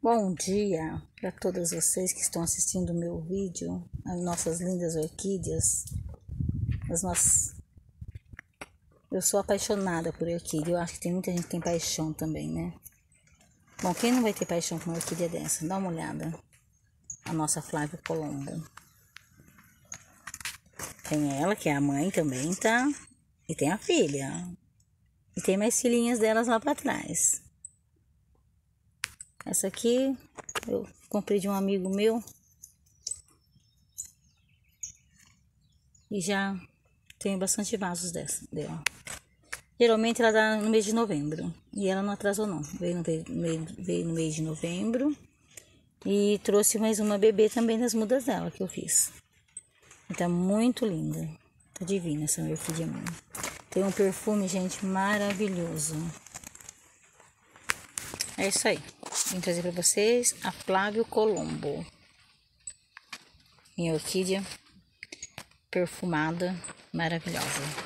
Bom dia para todas vocês que estão assistindo o meu vídeo, as nossas lindas orquídeas, Eu sou apaixonada por orquídea, eu acho que tem muita gente que tem paixão também, né? Bom, quem não vai ter paixão por uma orquídea dessa? Dá uma olhada. A nossa Flávio Colombo. Tem ela, que é a mãe também, tá? E tem a filha. E tem mais filhinhas delas lá para trás. Essa aqui eu comprei de um amigo meu. E já tenho bastante vasos dela. Geralmente ela dá no mês de novembro. E ela não atrasou não. Veio no mês de novembro. E trouxe mais uma bebê também nas mudas dela que eu fiz. E tá muito linda. Tá divina essa orquídea minha. Tem um perfume, gente, maravilhoso. É isso aí. Vim trazer pra vocês a Flávio Colombo. Minha orquídea perfumada, maravilhosa.